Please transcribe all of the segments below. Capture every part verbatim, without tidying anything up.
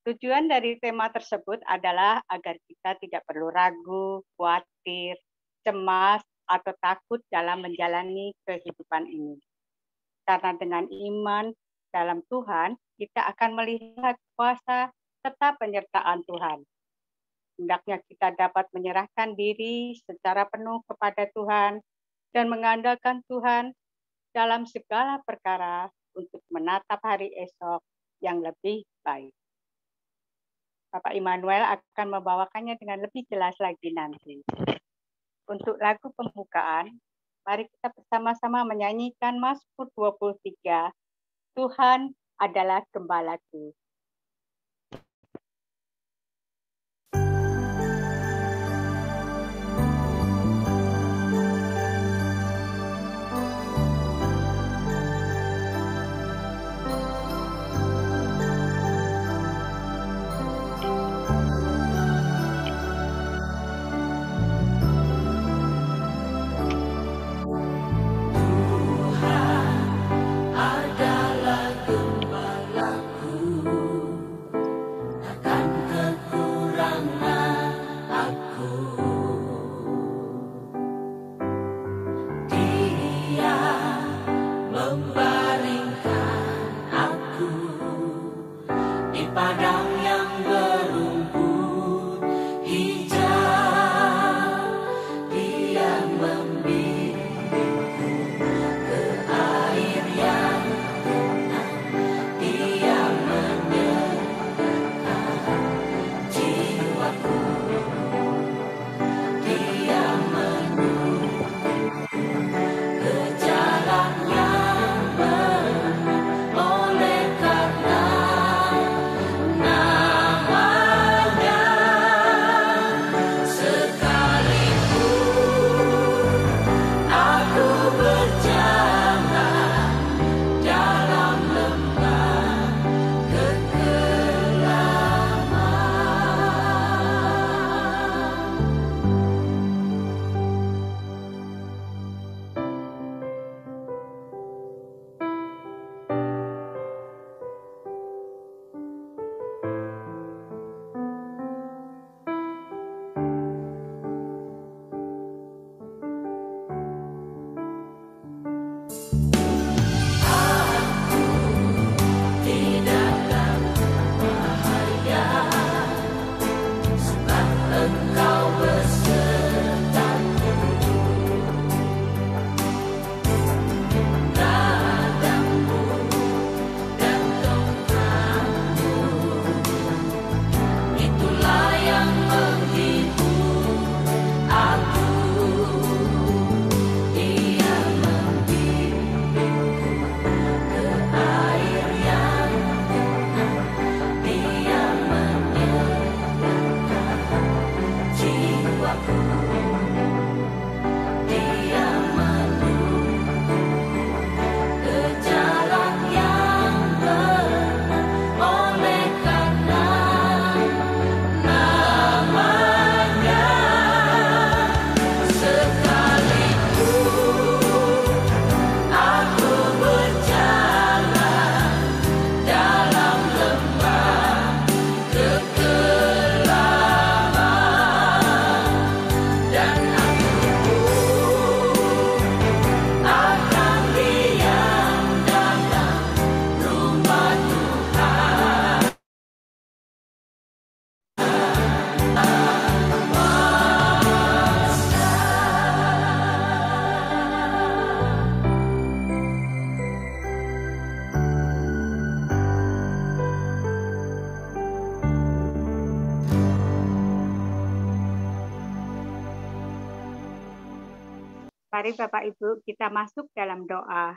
Tujuan dari tema tersebut adalah agar kita tidak perlu ragu, khawatir, cemas, atau takut dalam menjalani kehidupan ini. Karena dengan iman dalam Tuhan, kita akan melihat kuasa serta penyertaan Tuhan. Hendaknya kita dapat menyerahkan diri secara penuh kepada Tuhan dan mengandalkan Tuhan dalam segala perkara untuk menatap hari esok yang lebih baik. Bapak Immanuel akan membawakannya dengan lebih jelas lagi nanti. Untuk lagu pembukaan, mari kita bersama-sama menyanyikan Mazmur dua puluh tiga, Tuhan adalah Gembalaku. Mari Bapak Ibu kita masuk dalam doa.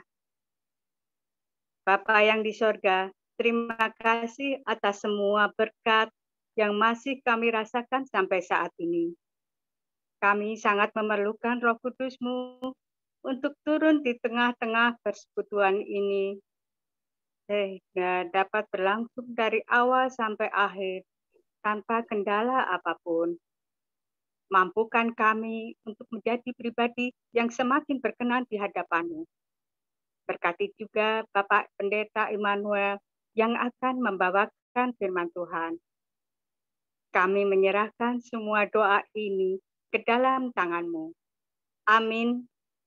Bapa yang di sorga, terima kasih atas semua berkat yang masih kami rasakan sampai saat ini. Kami sangat memerlukan Roh Kudus-Mu untuk turun di tengah-tengah persekutuan ini, sehingga dapat berlangsung dari awal sampai akhir tanpa kendala apapun. Mampukan kami untuk menjadi pribadi yang semakin berkenan di hadapan-Mu. Berkati juga Bapak Pendeta Immanuel yang akan membawa membawakan firman Tuhan. Kami menyerahkan semua doa ini ke dalam tangan-Mu. Amin.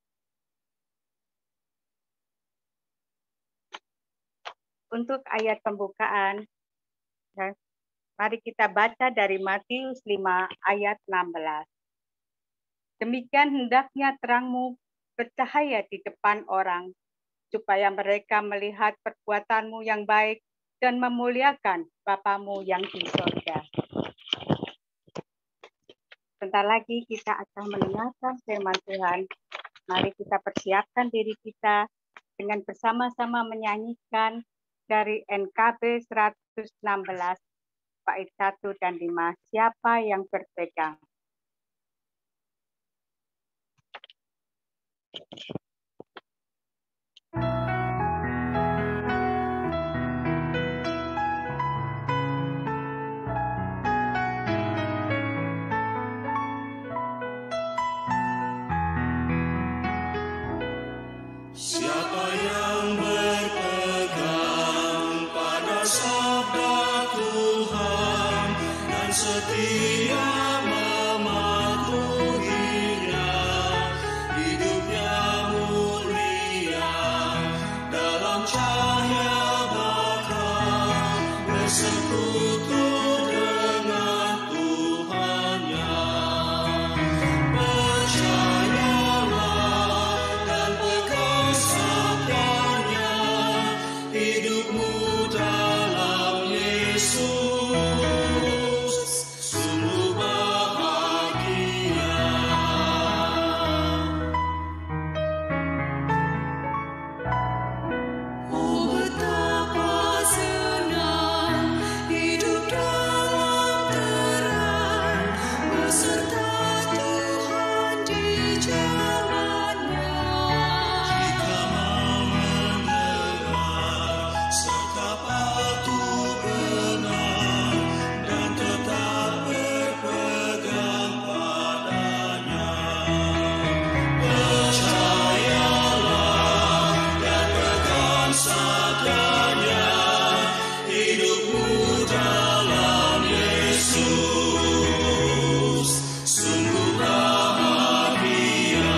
Untuk ayat pembukaan, mari kita baca dari Matius lima ayat enam belas. Demikian hendaknya terang-Mu bercahaya di depan orang, supaya mereka melihat perbuatan-Mu yang baik dan memuliakan Bapa-Mu yang di surga. Sebentar lagi kita akan mendengarkan firman Tuhan. Mari kita persiapkan diri kita dengan bersama-sama menyanyikan dari N K B seratus enam belas, bait satu dan lima, siapa yang berpegang. Siapa yang berpegang pada sabda Tuhan dan setia mematuhinya, hidupnya mulia dalam cahaya bakal bersekutu dengan Tuhannya. Hidupmu dalam Yesus sungguh bahagia. Oh, betapa senang hidup dalam terang beserta Tuhan di jalannya. Jika mau mendengar serta patuh benar dan tetap berpegang padanya. Percayalah dan pegang sabdanya, hidupmu dalam Yesus sungguh bahagia.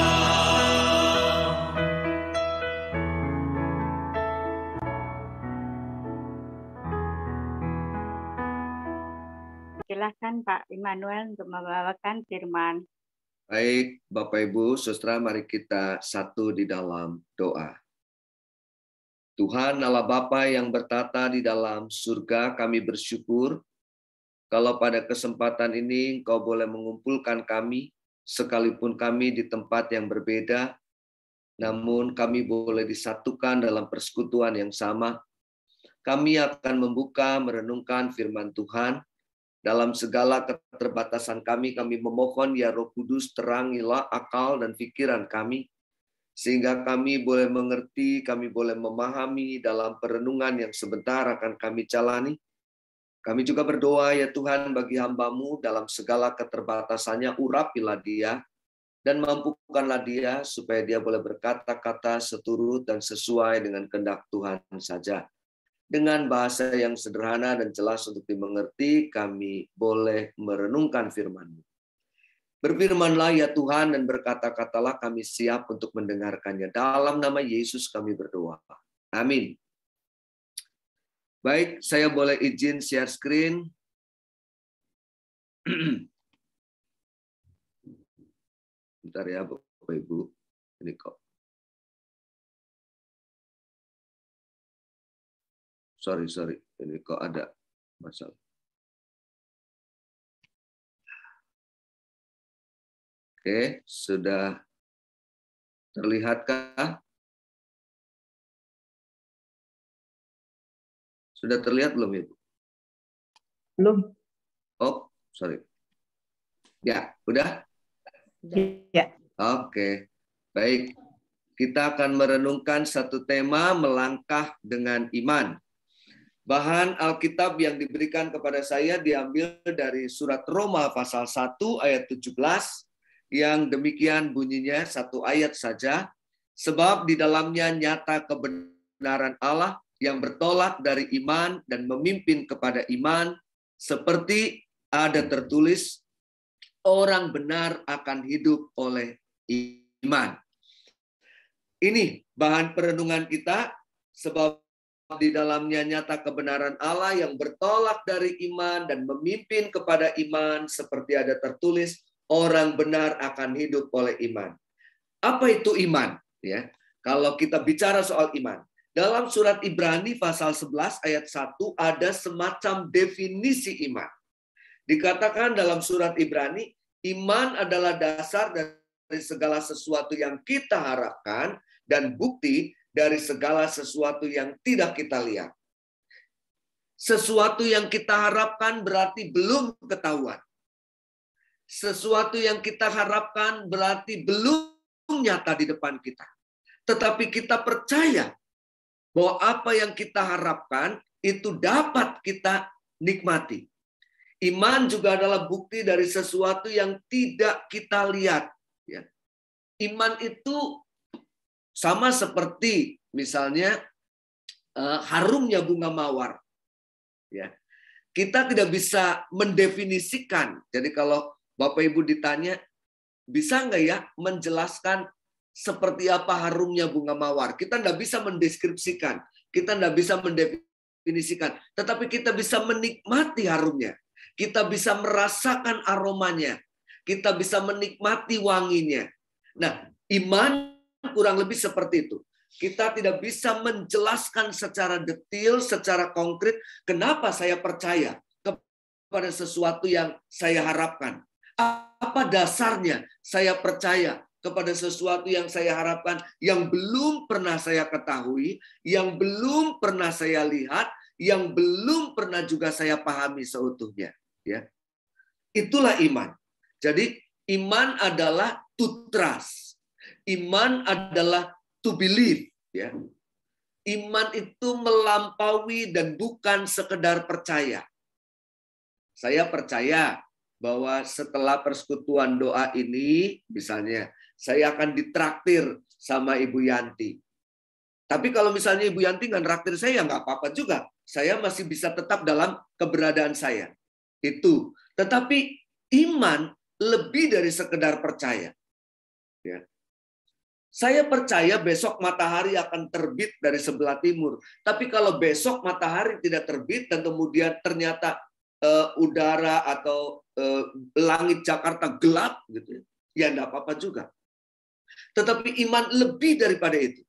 Silakan Pak Immanuel untuk membawakan firman. Baik, Bapak Ibu, Saudara, mari kita satu di dalam doa. Tuhan Allah Bapa yang bertata di dalam surga, kami bersyukur kalau pada kesempatan ini Engkau boleh mengumpulkan kami, sekalipun kami di tempat yang berbeda, namun kami boleh disatukan dalam persekutuan yang sama. Kami akan membuka, merenungkan firman Tuhan. Dalam segala keterbatasan kami, kami memohon ya Roh Kudus terangilah akal dan pikiran kami, sehingga kami boleh mengerti, kami boleh memahami dalam perenungan yang sebentar akan kami jalani. Kami juga berdoa ya Tuhan bagi hamba-Mu dalam segala keterbatasannya, urapilah dia, dan mampukanlah dia supaya dia boleh berkata-kata seturut dan sesuai dengan kehendak Tuhan saja. Dengan bahasa yang sederhana dan jelas untuk dimengerti, kami boleh merenungkan firman-Mu. Berfirmanlah ya Tuhan dan berkata-katalah, kami siap untuk mendengarkannya. Dalam nama Yesus kami berdoa. Amin. Baik, saya boleh izin share screen. Bentar ya Bapak Ibu. Ini kok. Sorry, sorry. Ini kok ada masalah. Oke, sudah terlihatkah? Sudah terlihat belum, Ibu? Belum. Oh, sorry. Ya, udah? Ya. Oke, baik. Kita akan merenungkan satu tema, melangkah dengan iman. Bahan Alkitab yang diberikan kepada saya diambil dari surat Roma pasal satu ayat tujuh belas yang demikian bunyinya, satu ayat saja. Sebab di dalamnya nyata kebenaran Allah yang bertolak dari iman dan memimpin kepada iman, seperti ada tertulis, orang benar akan hidup oleh iman. Ini bahan perenungan kita, sebab di dalamnya nyata kebenaran Allah yang bertolak dari iman dan memimpin kepada iman, seperti ada tertulis, orang benar akan hidup oleh iman. Apa itu iman? Ya, kalau kita bicara soal iman, dalam surat Ibrani pasal sebelas ayat satu ada semacam definisi iman. Dikatakan dalam surat Ibrani, iman adalah dasar dari segala sesuatu yang kita harapkan dan bukti dari segala sesuatu yang tidak kita lihat. Sesuatu yang kita harapkan berarti belum ketahuan. Sesuatu yang kita harapkan berarti belum nyata di depan kita. Tetapi kita percaya bahwa apa yang kita harapkan itu dapat kita nikmati. Iman juga adalah bukti dari sesuatu yang tidak kita lihat. Iman itu sama seperti misalnya uh, harumnya bunga mawar. Ya. Kita tidak bisa mendefinisikan. Jadi kalau Bapak Ibu ditanya, bisa nggak ya menjelaskan seperti apa harumnya bunga mawar? Kita nggak bisa mendeskripsikan. Kita nggak bisa mendefinisikan. Tetapi kita bisa menikmati harumnya. Kita bisa merasakan aromanya. Kita bisa menikmati wanginya. Nah, iman kurang lebih seperti itu. Kita tidak bisa menjelaskan secara detail, secara konkret, kenapa saya percaya kepada sesuatu yang saya harapkan. Apa dasarnya saya percaya kepada sesuatu yang saya harapkan, yang belum pernah saya ketahui, yang belum pernah saya lihat, yang belum pernah juga saya pahami seutuhnya. Ya, itulah iman. Jadi iman adalah to trust. Iman adalah to believe, ya. Iman itu melampaui dan bukan sekedar percaya. Saya percaya bahwa setelah persekutuan doa ini, misalnya, saya akan ditraktir sama Ibu Yanti. Tapi kalau misalnya Ibu Yanti nggak traktir saya, ya nggak apa-apa juga. Saya masih bisa tetap dalam keberadaan saya. Itu. Tetapi iman lebih dari sekedar percaya. Ya. Saya percaya besok matahari akan terbit dari sebelah timur. Tapi kalau besok matahari tidak terbit dan kemudian ternyata uh, udara atau uh, langit Jakarta gelap, gitu, ya enggak apa-apa juga. Tetapi iman lebih daripada itu.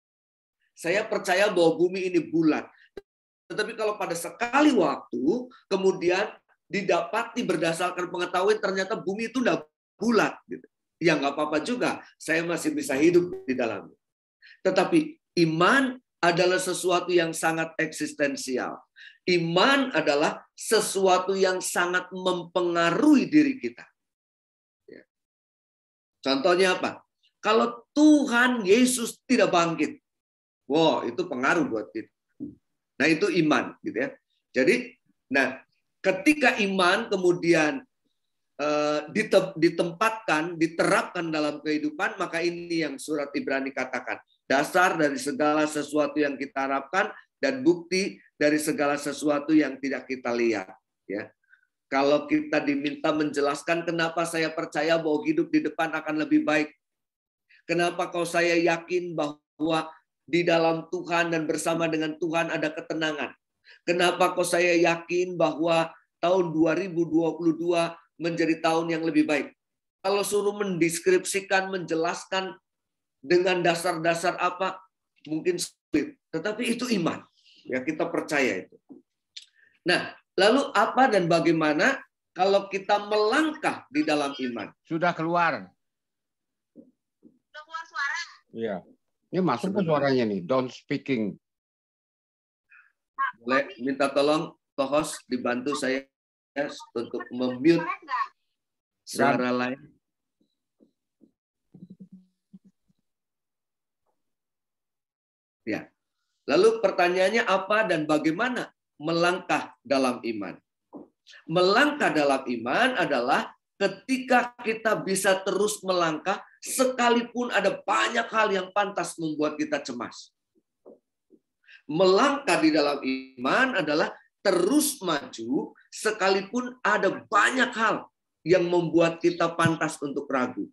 Saya percaya bahwa bumi ini bulat. Tetapi kalau pada sekali waktu kemudian didapati berdasarkan pengetahuan ternyata bumi itu enggak bulat, gitu. Ya nggak apa-apa juga, saya masih bisa hidup di dalamnya. Tetapi iman adalah sesuatu yang sangat eksistensial. Iman adalah sesuatu yang sangat mempengaruhi diri kita. Contohnya apa? Kalau Tuhan Yesus tidak bangkit, wow, itu pengaruh buat kita. Nah, itu iman, gitu ya. Jadi, nah, ketika iman kemudian ditempatkan, diterapkan dalam kehidupan, maka ini yang surat Ibrani katakan. Dasar dari segala sesuatu yang kita harapkan dan bukti dari segala sesuatu yang tidak kita lihat. Ya. Kalau kita diminta menjelaskan kenapa saya percaya bahwa hidup di depan akan lebih baik. Kenapa kalau saya yakin bahwa di dalam Tuhan dan bersama dengan Tuhan ada ketenangan. Kenapa kok saya yakin bahwa tahun dua ribu dua puluh dua menjadi tahun yang lebih baik. Kalau suruh mendeskripsikan, menjelaskan dengan dasar-dasar apa, mungkin sulit. Tetapi itu iman. Ya, kita percaya itu. Nah, lalu apa dan bagaimana kalau kita melangkah di dalam iman? Sudah keluar. Sudah keluar suara. Iya. Ini masuk ke suaranya nih, don't speaking. Boleh minta tolong co-host dibantu saya untuk memute suara lain. Ya. Lalu pertanyaannya apa dan bagaimana melangkah dalam iman? Melangkah dalam iman adalah ketika kita bisa terus melangkah sekalipun ada banyak hal yang pantas membuat kita cemas. Melangkah di dalam iman adalah terus maju sekalipun ada banyak hal yang membuat kita pantas untuk ragu.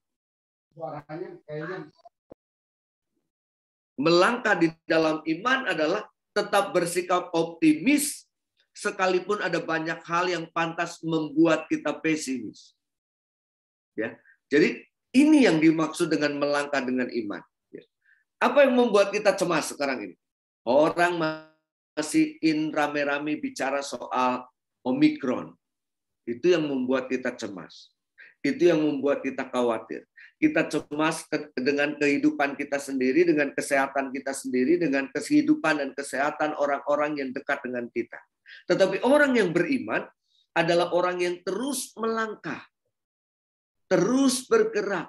Melangkah di dalam iman adalah tetap bersikap optimis sekalipun ada banyak hal yang pantas membuat kita pesimis. Ya. Jadi ini yang dimaksud dengan melangkah dengan iman. Ya. Apa yang membuat kita cemas sekarang ini? Orang masih in rame-rame bicara soal Omikron. Itu yang membuat kita cemas. Itu yang membuat kita khawatir. Kita cemas dengan kehidupan kita sendiri, dengan kesehatan kita sendiri, dengan kehidupan dan kesehatan orang-orang yang dekat dengan kita. Tetapi orang yang beriman adalah orang yang terus melangkah, terus bergerak,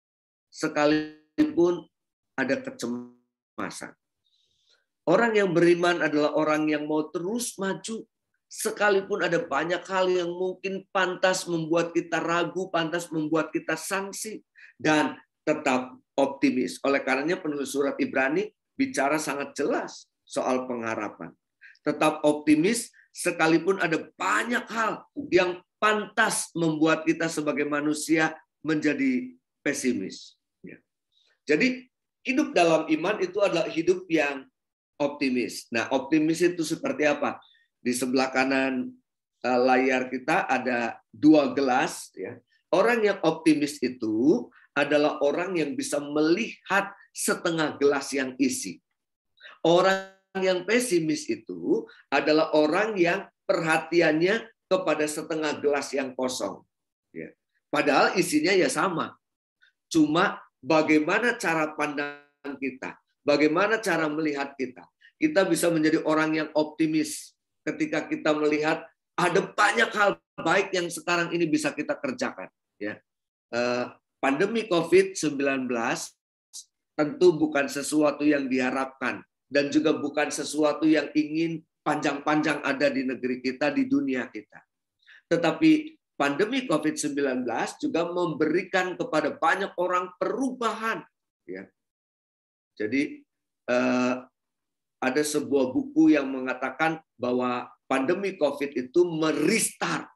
sekalipun ada kecemasan. Orang yang beriman adalah orang yang mau terus maju, sekalipun ada banyak hal yang mungkin pantas membuat kita ragu, pantas membuat kita sangsi, dan tetap optimis. Oleh karenanya penulis surat Ibrani bicara sangat jelas soal pengharapan. Tetap optimis, sekalipun ada banyak hal yang pantas membuat kita sebagai manusia menjadi pesimis. Jadi hidup dalam iman itu adalah hidup yang optimis. Nah, optimis itu seperti apa? Di sebelah kanan layar kita ada dua gelas. Ya. Orang yang optimis itu adalah orang yang bisa melihat setengah gelas yang isi. Orang yang pesimis itu adalah orang yang perhatiannya kepada setengah gelas yang kosong. Ya. Padahal isinya ya sama. Cuma bagaimana cara pandang kita, bagaimana cara melihat kita. Kita bisa menjadi orang yang optimis ketika kita melihat ada banyak hal baik yang sekarang ini bisa kita kerjakan. Ya. Pandemi covid sembilan belas tentu bukan sesuatu yang diharapkan dan juga bukan sesuatu yang ingin panjang-panjang ada di negeri kita, di dunia kita. Tetapi pandemi covid sembilan belas juga memberikan kepada banyak orang perubahan. Ya. Jadi eh, ada sebuah buku yang mengatakan bahwa pandemi COVID itu merestart,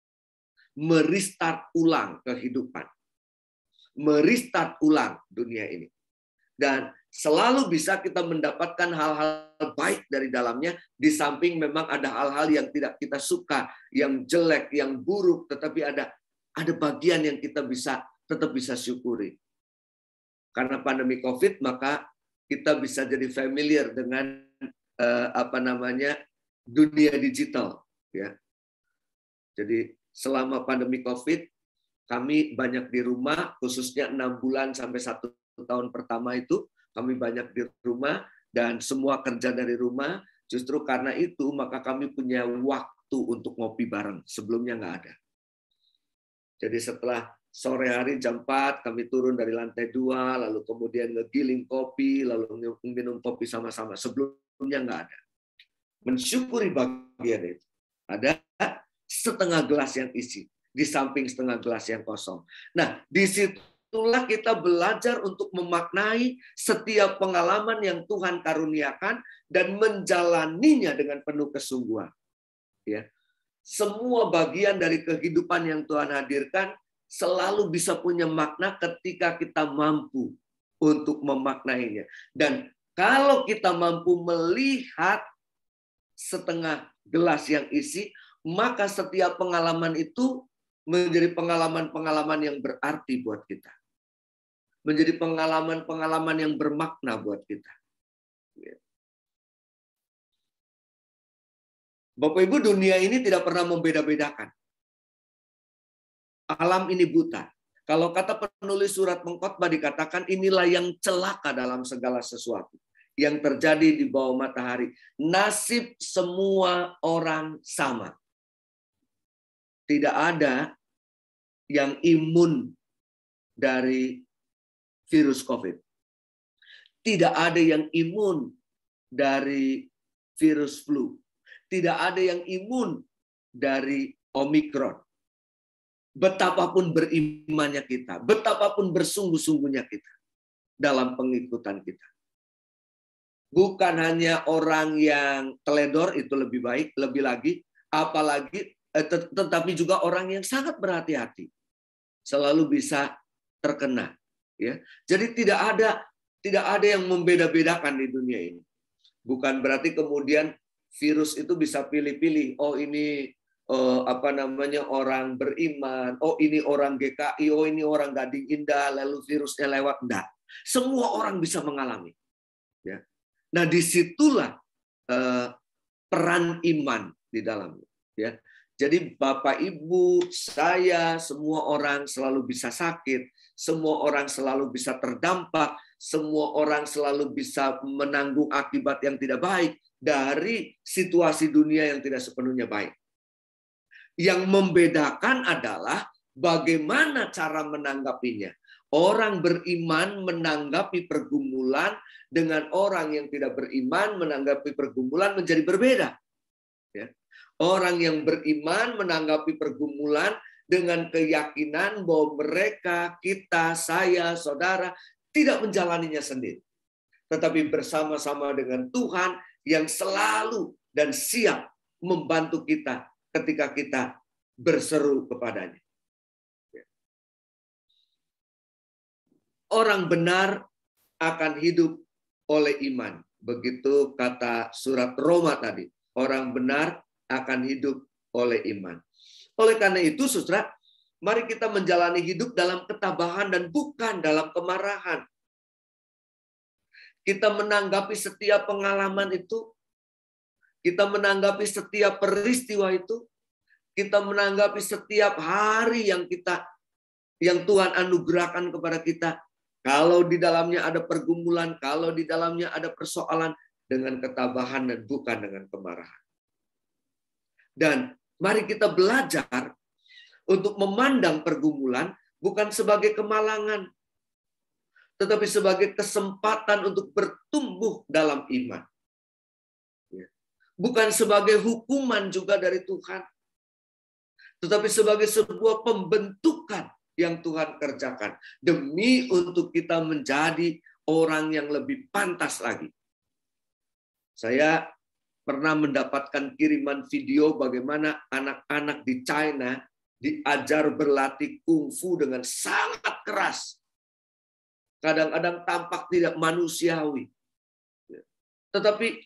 merestart ulang kehidupan, merestart ulang dunia ini. Dan selalu bisa kita mendapatkan hal-hal baik dari dalamnya, di samping memang ada hal-hal yang tidak kita suka, yang jelek, yang buruk, tetapi ada ada bagian yang kita bisa tetap bisa syukuri. Karena pandemi COVID, maka kita bisa jadi familiar dengan eh, apa namanya dunia digital, ya. Jadi selama pandemi COVID, kami banyak di rumah, khususnya enam bulan sampai satu tahun pertama itu kami banyak di rumah dan semua kerja dari rumah. Justru karena itu maka kami punya waktu untuk ngopi bareng. Sebelumnya nggak ada. Jadi setelah sore hari jam empat kami turun dari lantai dua, lalu kemudian ngegiling kopi, lalu minum kopi sama-sama. Sebelumnya nggak ada. Mensyukuri bagian itu. Ada setengah gelas yang isi, di samping setengah gelas yang kosong. Nah, disitulah kita belajar untuk memaknai setiap pengalaman yang Tuhan karuniakan dan menjalaninya dengan penuh kesungguhan. Ya. Semua bagian dari kehidupan yang Tuhan hadirkan selalu bisa punya makna ketika kita mampu untuk memaknainya. Dan kalau kita mampu melihat setengah gelas yang isi, maka setiap pengalaman itu menjadi pengalaman-pengalaman yang berarti buat kita. Menjadi pengalaman-pengalaman yang bermakna buat kita. Bapak Ibu, dunia ini tidak pernah membeda-bedakan. Alam ini buta. Kalau kata penulis surat Pengkhotbah dikatakan inilah yang celaka dalam segala sesuatu yang terjadi di bawah matahari. Nasib semua orang sama. Tidak ada yang imun dari virus COVID. Tidak ada yang imun dari virus flu. Tidak ada yang imun dari Omikron. Betapapun berimannya kita, betapapun bersungguh-sungguhnya kita dalam pengikutan kita. Bukan hanya orang yang teledor itu lebih baik, lebih lagi, apalagi eh, tet- tetapi juga orang yang sangat berhati-hati selalu bisa terkena. Ya, jadi tidak ada tidak ada yang membeda-bedakan di dunia ini. Bukan berarti kemudian virus itu bisa pilih-pilih. Oh ini eh, apa namanya orang beriman. Oh ini orang G K I. Oh ini orang Gading Indah. Lalu virusnya lewat. Enggak. Semua orang bisa mengalami. Ya. Nah disitulah eh, peran iman di dalamnya. Ya. Jadi Bapak Ibu, saya, semua orang selalu bisa sakit, semua orang selalu bisa terdampak, semua orang selalu bisa menanggung akibat yang tidak baik dari situasi dunia yang tidak sepenuhnya baik. Yang membedakan adalah bagaimana cara menanggapinya. Orang beriman menanggapi pergumulan dengan orang yang tidak beriman menanggapi pergumulan menjadi berbeda. Ya. Orang yang beriman menanggapi pergumulan dengan keyakinan bahwa mereka, kita, saya, saudara, tidak menjalaninya sendiri. Tetapi bersama-sama dengan Tuhan yang selalu dan siap membantu kita ketika kita berseru kepadanya. Orang benar akan hidup oleh iman. Begitu kata surat Roma tadi. Orang benar akan hidup oleh iman. Oleh karena itu, saudara, mari kita menjalani hidup dalam ketabahan dan bukan dalam kemarahan. Kita menanggapi setiap pengalaman itu, kita menanggapi setiap peristiwa itu, kita menanggapi setiap hari yang kita, yang Tuhan anugerahkan kepada kita. Kalau di dalamnya ada pergumulan, kalau di dalamnya ada persoalan, dengan ketabahan dan bukan dengan kemarahan. Dan mari kita belajar untuk memandang pergumulan bukan sebagai kemalangan, tetapi sebagai kesempatan untuk bertumbuh dalam iman. Bukan sebagai hukuman juga dari Tuhan, tetapi sebagai sebuah pembentukan yang Tuhan kerjakan demi untuk kita menjadi orang yang lebih pantas lagi. Saya pernah mendapatkan kiriman video bagaimana anak-anak di China diajar berlatih kungfu dengan sangat keras. Kadang-kadang tampak tidak manusiawi. Tetapi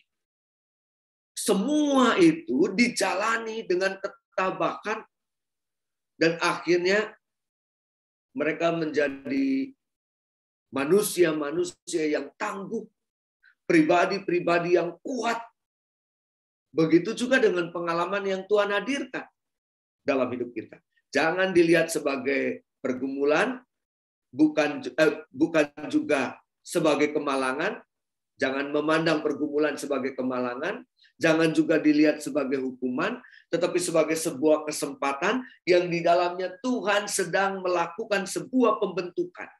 semua itu dijalani dengan ketabahan dan akhirnya mereka menjadi manusia-manusia yang tangguh, pribadi-pribadi yang kuat. Begitu juga dengan pengalaman yang Tuhan hadirkan dalam hidup kita. Jangan dilihat sebagai pergumulan, bukan eh, bukan juga sebagai kemalangan. Jangan memandang pergumulan sebagai kemalangan. Jangan juga dilihat sebagai hukuman, tetapi sebagai sebuah kesempatan yang di dalamnya Tuhan sedang melakukan sebuah pembentukan.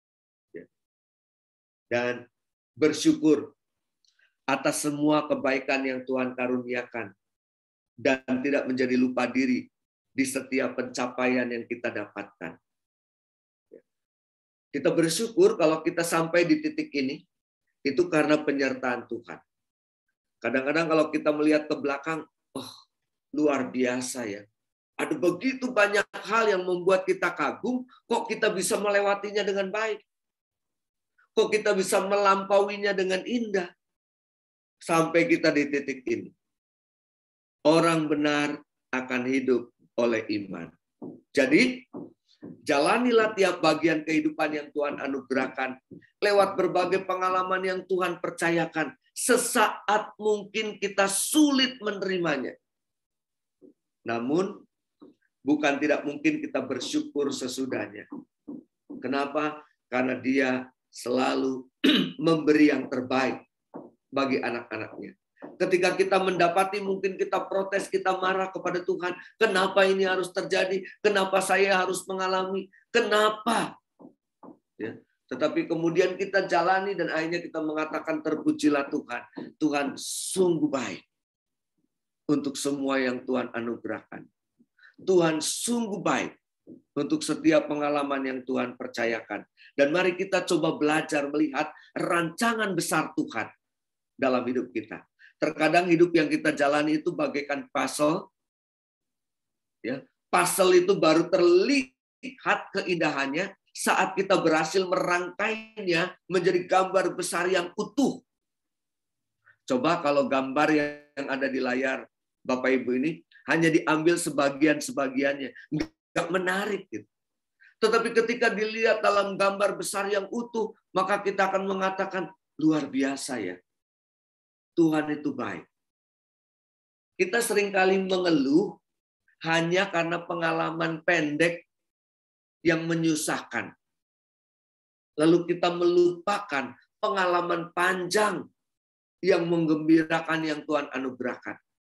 Dan bersyukur atas semua kebaikan yang Tuhan karuniakan dan tidak menjadi lupa diri di setiap pencapaian yang kita dapatkan. Kita bersyukur kalau kita sampai di titik ini, itu karena penyertaan Tuhan. Kadang-kadang kalau kita melihat ke belakang, oh luar biasa ya. Ada begitu banyak hal yang membuat kita kagum, kok kita bisa melewatinya dengan baik. Kok kita bisa melampauinya dengan indah. Sampai kita di titik ini. Orang benar akan hidup oleh iman. Jadi, jalanilah tiap bagian kehidupan yang Tuhan anugerahkan. Lewat berbagai pengalaman yang Tuhan percayakan. Sesaat mungkin kita sulit menerimanya. Namun, bukan tidak mungkin kita bersyukur sesudahnya. Kenapa? Karena Dia selalu memberi yang terbaik bagi anak-anaknya. Ketika kita mendapati, mungkin kita protes, kita marah kepada Tuhan. Kenapa ini harus terjadi? Kenapa saya harus mengalami? Kenapa? Ya. Tetapi kemudian kita jalani dan akhirnya kita mengatakan terpujilah Tuhan. Tuhan sungguh baik untuk semua yang Tuhan anugerahkan. Tuhan sungguh baik untuk setiap pengalaman yang Tuhan percayakan. Dan mari kita coba belajar melihat rancangan besar Tuhan dalam hidup kita. Terkadang hidup yang kita jalani itu bagaikan puzzle. Ya, puzzle itu baru terlihat keindahannya saat kita berhasil merangkainya menjadi gambar besar yang utuh. Coba kalau gambar yang ada di layar Bapak Ibu ini hanya diambil sebagian-sebagiannya, nggak menarik gitu. Tetapi ketika dilihat dalam gambar besar yang utuh, maka kita akan mengatakan, luar biasa ya. Tuhan itu baik. Kita seringkali mengeluh hanya karena pengalaman pendek yang menyusahkan. Lalu kita melupakan pengalaman panjang yang menggembirakan yang Tuhan anugerahkan.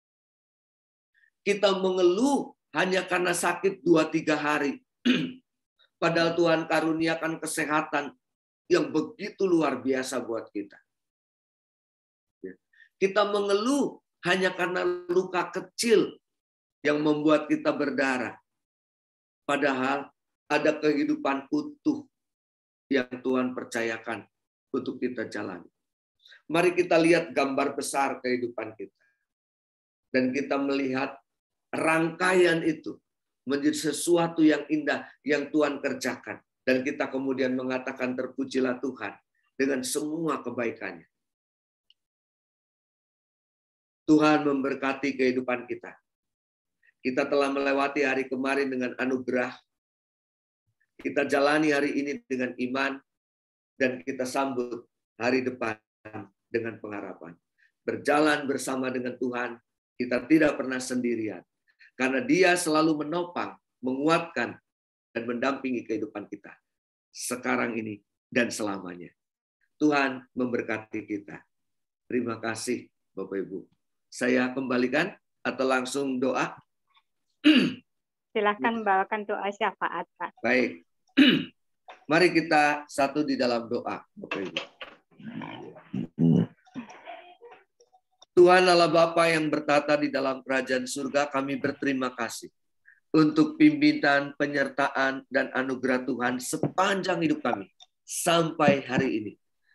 Kita mengeluh hanya karena sakit dua tiga hari. Padahal Tuhan karuniakan kesehatan yang begitu luar biasa buat kita. Kita mengeluh hanya karena luka kecil yang membuat kita berdarah. Padahal ada kehidupan utuh yang Tuhan percayakan untuk kita jalani. Mari kita lihat gambar besar kehidupan kita. Dan kita melihat rangkaian itu menjadi sesuatu yang indah yang Tuhan kerjakan. Dan kita kemudian mengatakan terpujilah Tuhan dengan semua kebaikannya. Tuhan memberkati kehidupan kita. Kita telah melewati hari kemarin dengan anugerah. Kita jalani hari ini dengan iman. Dan kita sambut hari depan dengan pengharapan. Berjalan bersama dengan Tuhan, kita tidak pernah sendirian. Karena Dia selalu menopang, menguatkan, dan mendampingi kehidupan kita. Sekarang ini dan selamanya. Tuhan memberkati kita. Terima kasih Bapak Ibu. Saya kembalikan atau langsung doa? Silakan bawakan doa syafaat, Pak. Baik. Mari kita satu di dalam doa, Bapak Ibu. Tuhan Allah Bapa yang bertata di dalam kerajaan surga, kami berterima kasih untuk pimpinan, penyertaan, dan anugerah Tuhan sepanjang hidup kami sampai hari ini.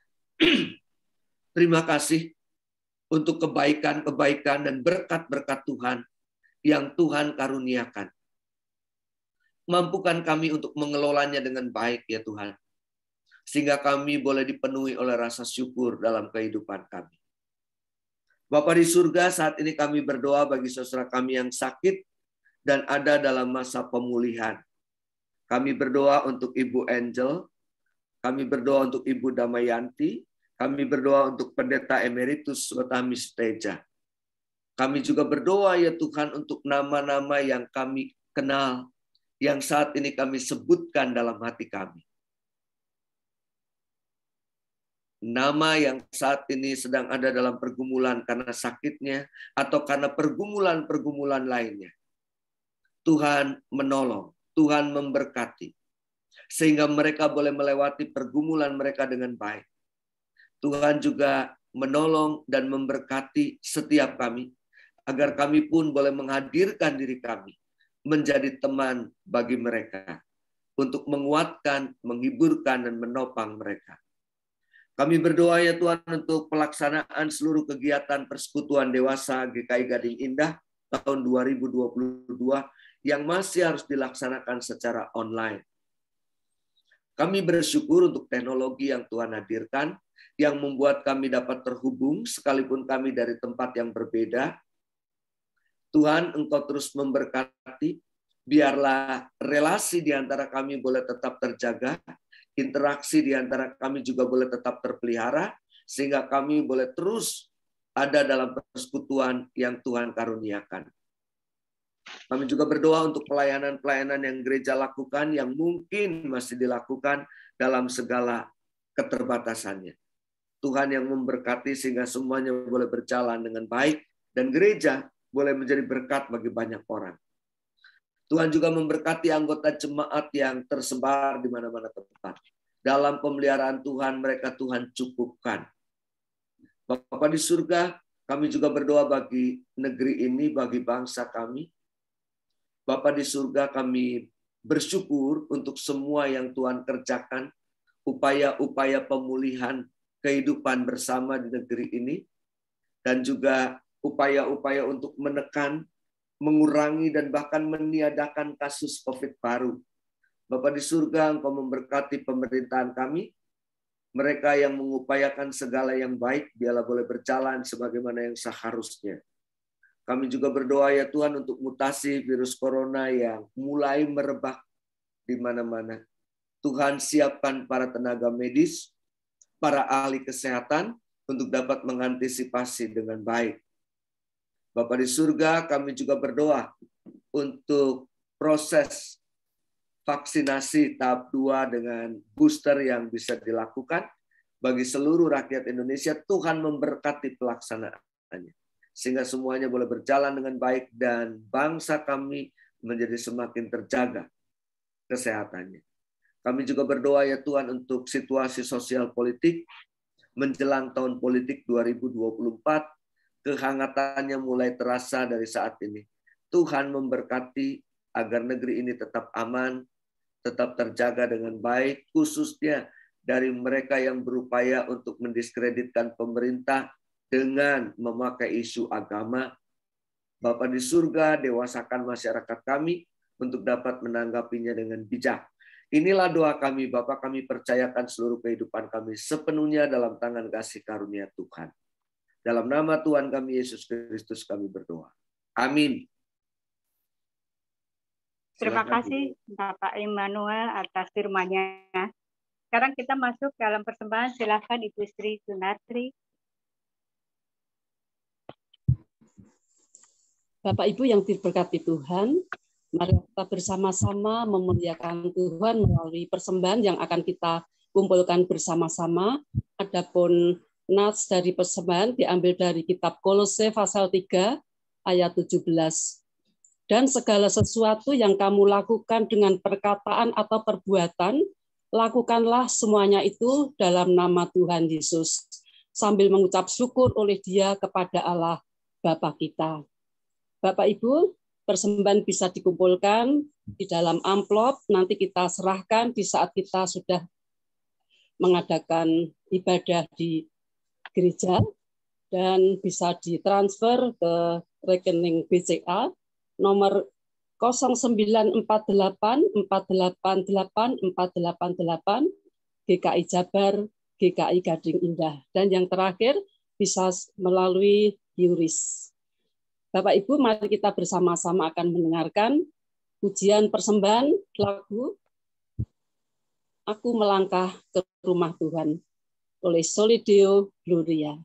Terima kasih untuk kebaikan-kebaikan dan berkat-berkat Tuhan yang Tuhan karuniakan. Mampukan kami untuk mengelolanya dengan baik ya Tuhan. Sehingga kami boleh dipenuhi oleh rasa syukur dalam kehidupan kami. Bapa di surga, saat ini kami berdoa bagi saudara kami yang sakit dan ada dalam masa pemulihan. Kami berdoa untuk Ibu Angel, kami berdoa untuk Ibu Damayanti, kami berdoa untuk Pendeta Emeritus Watamis Teja. Kami juga berdoa ya Tuhan untuk nama-nama yang kami kenal, yang saat ini kami sebutkan dalam hati kami. Nama yang saat ini sedang ada dalam pergumulan karena sakitnya atau karena pergumulan-pergumulan lainnya. Tuhan menolong, Tuhan memberkati. Sehingga mereka boleh melewati pergumulan mereka dengan baik. Tuhan juga menolong dan memberkati setiap kami. Agar kami pun boleh menghadirkan diri kami menjadi teman bagi mereka. Untuk menguatkan, menghiburkan, dan menopang mereka. Kami berdoa ya Tuhan untuk pelaksanaan seluruh kegiatan persekutuan dewasa G K I Gading Indah tahun dua ribu dua puluh dua yang masih harus dilaksanakan secara online. Kami bersyukur untuk teknologi yang Tuhan hadirkan, yang membuat kami dapat terhubung sekalipun kami dari tempat yang berbeda. Tuhan, Engkau terus memberkati, biarlah relasi di antara kami boleh tetap terjaga, interaksi di antara kami juga boleh tetap terpelihara, sehingga kami boleh terus ada dalam persekutuan yang Tuhan karuniakan. Kami juga berdoa untuk pelayanan-pelayanan yang gereja lakukan, yang mungkin masih dilakukan dalam segala keterbatasannya. Tuhan yang memberkati sehingga semuanya boleh berjalan dengan baik, dan gereja boleh menjadi berkat bagi banyak orang. Tuhan juga memberkati anggota jemaat yang tersebar di mana-mana tempat. Dalam pemeliharaan Tuhan, mereka Tuhan cukupkan. Bapa di surga, kami juga berdoa bagi negeri ini, bagi bangsa kami. Bapa di surga, kami bersyukur untuk semua yang Tuhan kerjakan, upaya-upaya pemulihan kehidupan bersama di negeri ini, dan juga upaya-upaya untuk menekan, mengurangi, dan bahkan meniadakan kasus COVID baru. Bapa di surga, Engkau memberkati pemerintahan kami, mereka yang mengupayakan segala yang baik, biarlah boleh berjalan sebagaimana yang seharusnya. Kami juga berdoa ya Tuhan untuk mutasi virus corona yang mulai merebak di mana-mana. Tuhan siapkan para tenaga medis, para ahli kesehatan untuk dapat mengantisipasi dengan baik. Bapa di surga, kami juga berdoa untuk proses vaksinasi tahap dua dengan booster yang bisa dilakukan bagi seluruh rakyat Indonesia. Tuhan memberkati pelaksanaannya, sehingga semuanya boleh berjalan dengan baik dan bangsa kami menjadi semakin terjaga kesehatannya. Kami juga berdoa ya Tuhan untuk situasi sosial politik menjelang tahun politik dua ribu dua puluh empat, kehangatannya mulai terasa dari saat ini. Tuhan memberkati agar negeri ini tetap aman, tetap terjaga dengan baik, khususnya dari mereka yang berupaya untuk mendiskreditkan pemerintah dengan memakai isu agama. Bapa di surga, dewasakan masyarakat kami untuk dapat menanggapinya dengan bijak. Inilah doa kami, Bapa, kami percayakan seluruh kehidupan kami sepenuhnya dalam tangan kasih karunia Tuhan. Dalam nama Tuhan kami Yesus Kristus kami berdoa. Amin. Terima Silakan, kasih Bapak Immanuel atas firman-Nya. Sekarang kita masuk dalam persembahan. Silakan Ibu Sri Sunatri. Bapak Ibu yang diberkati Tuhan, mari kita bersama-sama memuliakan Tuhan melalui persembahan yang akan kita kumpulkan bersama-sama. Adapun nats dari persembahan diambil dari kitab Kolose pasal tiga ayat tujuh belas. Dan segala sesuatu yang kamu lakukan dengan perkataan atau perbuatan, lakukanlah semuanya itu dalam nama Tuhan Yesus, sambil mengucap syukur oleh Dia kepada Allah Bapa kita. Bapak Ibu, persembahan bisa dikumpulkan di dalam amplop, nanti kita serahkan di saat kita sudah mengadakan ibadah di gereja, dan bisa ditransfer ke rekening B C A nomor nol sembilan empat delapan empat delapan delapan empat delapan delapan G K I Jabar, G K I Gading Indah. Dan yang terakhir bisa melalui Yuris. Bapak Ibu, mari kita bersama-sama akan mendengarkan pujian persembahan lagu Aku Melangkah ke Rumah Tuhan oleh Solideo Gloria.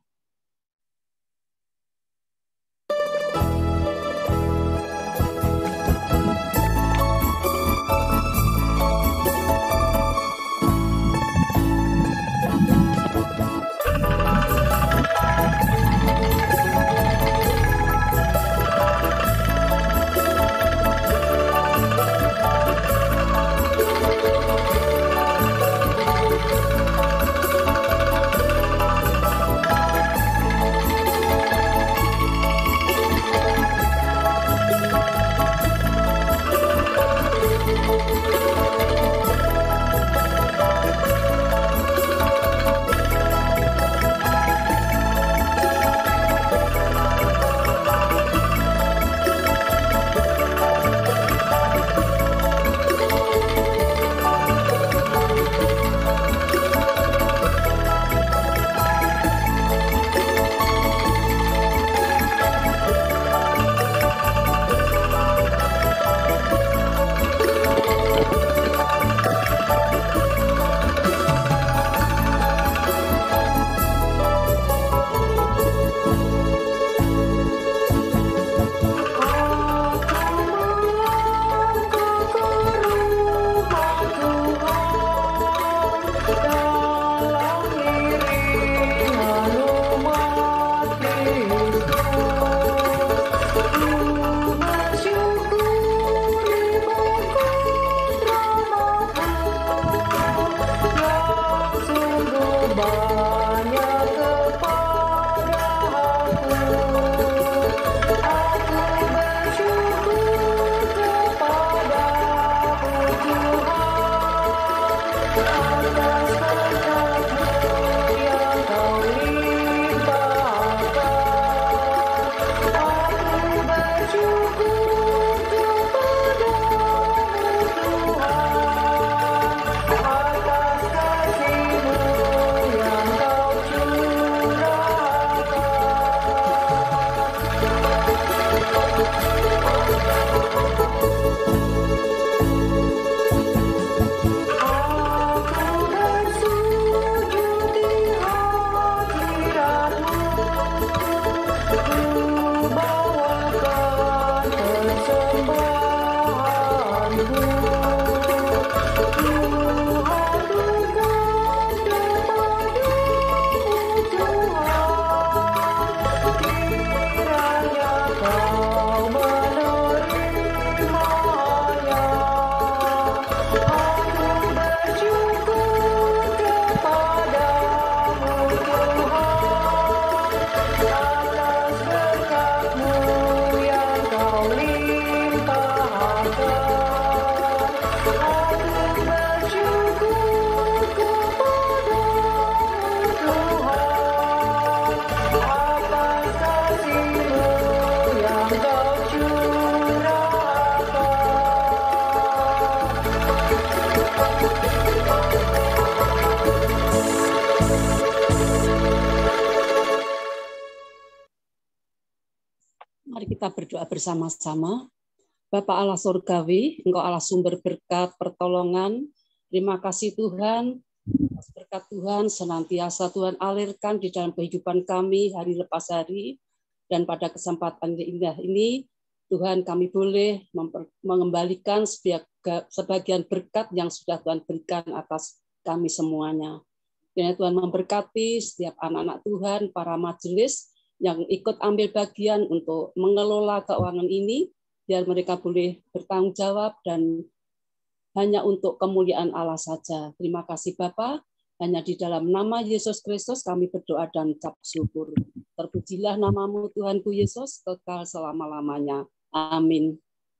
Aku bersama-sama. Bapa Allah Surgawi, Engkau Allah sumber berkat, pertolongan. Terima kasih Tuhan, berkat Tuhan senantiasa Tuhan alirkan di dalam kehidupan kami hari lepas hari. Dan pada kesempatan indah ini, Tuhan kami boleh mengembalikan sebagian berkat yang sudah Tuhan berikan atas kami semuanya. Kiranya Tuhan memberkati setiap anak-anak Tuhan, para majelis yang ikut ambil bagian untuk mengelola keuangan ini, biar mereka boleh bertanggung jawab dan hanya untuk kemuliaan Allah saja. Terima kasih Bapa. Hanya di dalam nama Yesus Kristus kami berdoa dan ucap syukur. Terpujilah namamu Tuhanku Yesus, kekal selama-lamanya. Amin.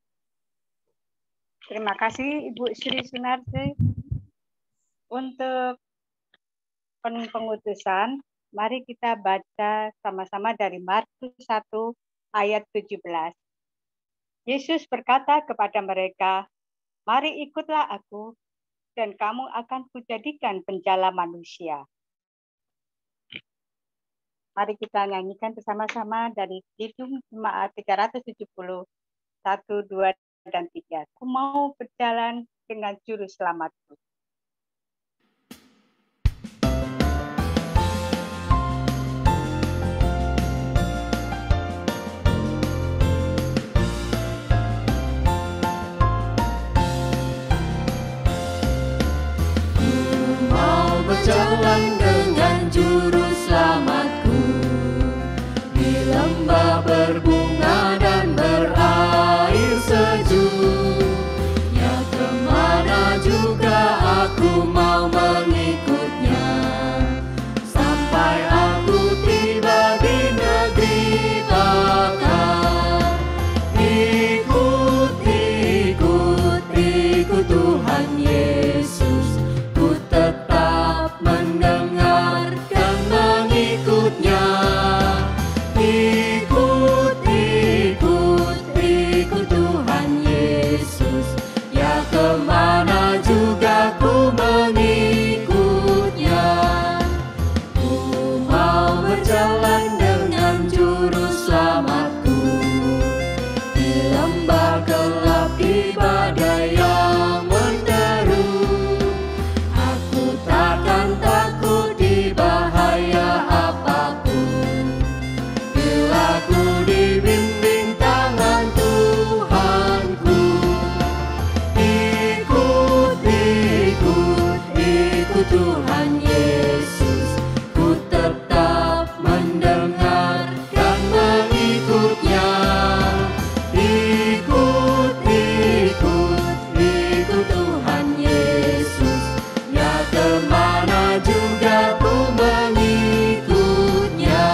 Terima kasih Ibu Sri Sunarti. Untuk pengutusan, mari kita baca sama-sama dari Markus satu ayat tujuh belas. Yesus berkata kepada mereka, "Mari ikutlah aku, dan kamu akan kujadikan penjala manusia." Mari kita nyanyikan bersama-sama dari Kidung Jemaat tiga ratus tujuh puluh satu, dua, dan tiga. Aku mau berjalan dengan juru selamatku. Berjalan dengan juru selamatku di lembah berbunga dan berair sejuk. Ya kemana juga aku mau mengikutnya, sampai aku tiba di negeri bakar. Ikut, ikut, ikut Tuhan Yesus, ku tetap mendengarkan mengikutnya. Ikut, ikut, ikut Tuhan Yesus, ya kemana juga ku mengikutnya. Ku mau berjalan dengan juru selamatku di lembah gelap, di badai yang menderu. Aku takkan takut di bahaya apapun, bila ku dibimbing tangan Tuhanku. Ikut, ikut, ikut Tuhan Yesus, ku tetap mendengarkan mengikutnya. Ikut, ikut, ikut Tuhan Yesus, ya kemana juga ku mengikutnya.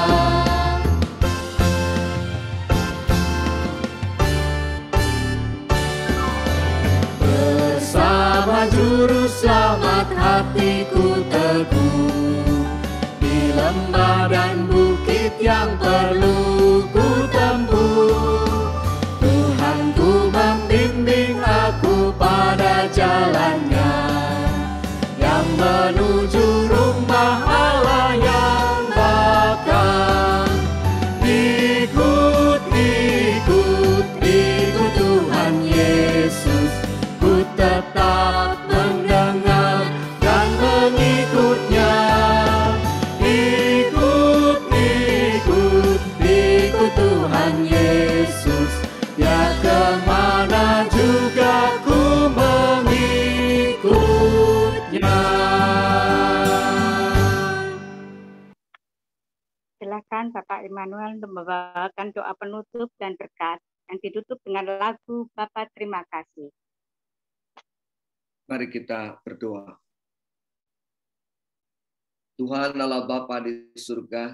Bersama juru selamat hatiku teguh, di lembah dan bukit yang perlu ku tempuh. Tuhanku membimbing aku pada jalannya, yang menuju rumah Allah yang bakal. Ikut, ikut, ikut Tuhan Yesus, ku tetap mendengar dan mengikutnya. Ikut, ikut, ikut Tuhan Yesus, ya kemana juga ku mengikutnya. Silakan Bapak Immanuel untuk membawakan doa penutup dan berkat yang ditutup dengan lagu Bapa Terima Kasih. Mari kita berdoa. Tuhan Allah Bapa di surga,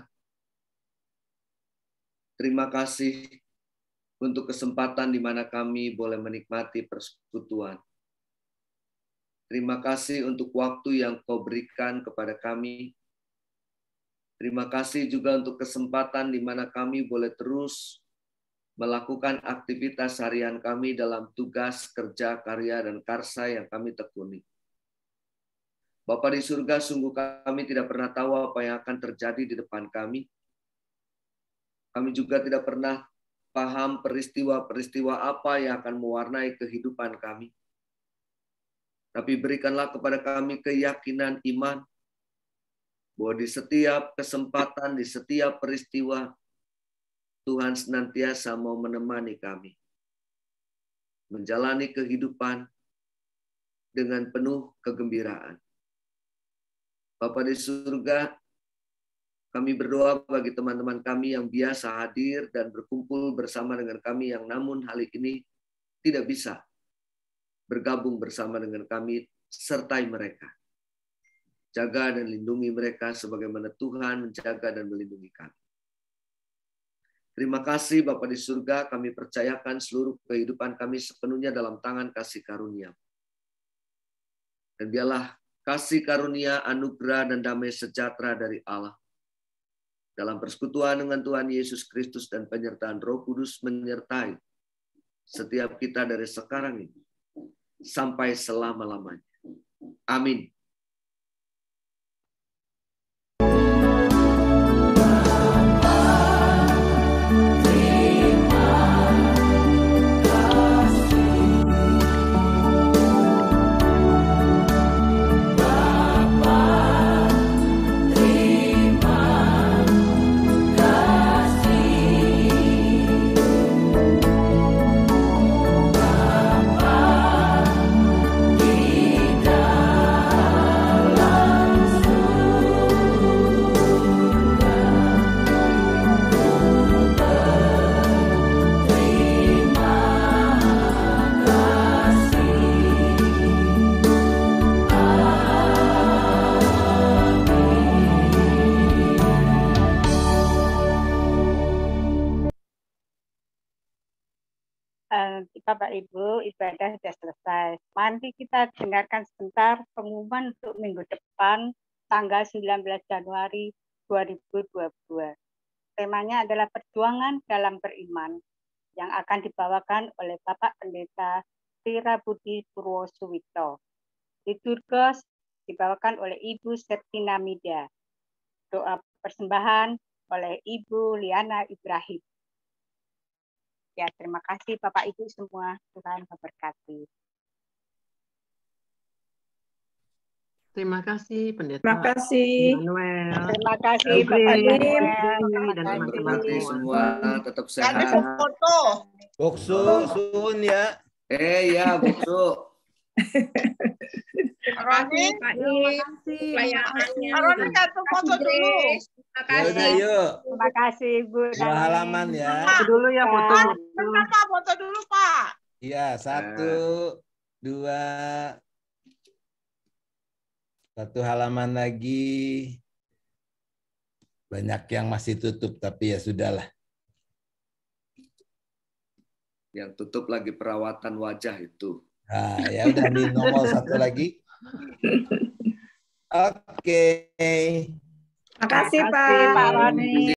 terima kasih untuk kesempatan di mana kami boleh menikmati persekutuan. Terima kasih untuk waktu yang Kau berikan kepada kami. Terima kasih juga untuk kesempatan di mana kami boleh terus melakukan aktivitas harian kami dalam tugas, kerja, karya, dan karsa yang kami tekuni. Bapa di surga, sungguh kami tidak pernah tahu apa yang akan terjadi di depan kami. Kami juga tidak pernah paham peristiwa-peristiwa apa yang akan mewarnai kehidupan kami. Tapi berikanlah kepada kami keyakinan iman bahwa di setiap kesempatan, di setiap peristiwa, Tuhan senantiasa mau menemani kami. Menjalani kehidupan dengan penuh kegembiraan. Bapa di surga, kami berdoa bagi teman-teman kami yang biasa hadir dan berkumpul bersama dengan kami yang namun hari ini tidak bisa bergabung bersama dengan kami, sertai mereka. Jaga dan lindungi mereka sebagaimana Tuhan menjaga dan melindungi kami. Terima kasih Bapa di surga, kami percayakan seluruh kehidupan kami sepenuhnya dalam tangan kasih karunia. Dan biarlah kasih karunia, anugerah, dan damai sejahtera dari Allah dalam persekutuan dengan Tuhan Yesus Kristus dan penyertaan Roh Kudus menyertai setiap kita dari sekarang ini sampai selama-lamanya. Amin. Bapak Ibu, ibadah sudah selesai. Mari kita dengarkan sebentar pengumuman untuk minggu depan, tanggal sembilan belas Januari dua ribu dua puluh dua. Temanya adalah perjuangan dalam beriman, yang akan dibawakan oleh Bapak Pendeta Tira Budi Purwosuwito. Liturgos dibawakan oleh Ibu Septina Mida. Doa persembahan oleh Ibu Liana Ibrahim. Ya, terima kasih Bapak Ibu semua. Tuhan memberkati. Terima kasih Pendeta. Terima kasih. Manuel. Terima kasih Bapak Manuel. Terima kasih semua. Tetap sehat. Foto. Boksu, suun ya. Eh ya, Boksu. Roni, Pelayanannya. Roni satu foto dulu. Ya udah yuk. Terima kasih Bu. Dua halaman ya. Foto dulu ya, foto. Kenapa foto dulu Pak? Iya, satu, dua, satu halaman lagi. Banyak yang masih tutup, tapi ya sudahlah. Yang tutup lagi perawatan wajah itu. Nah, ya udah nih nomor satu lagi. Oke. Terima kasih Terima kasih, Pak Pak. Roni.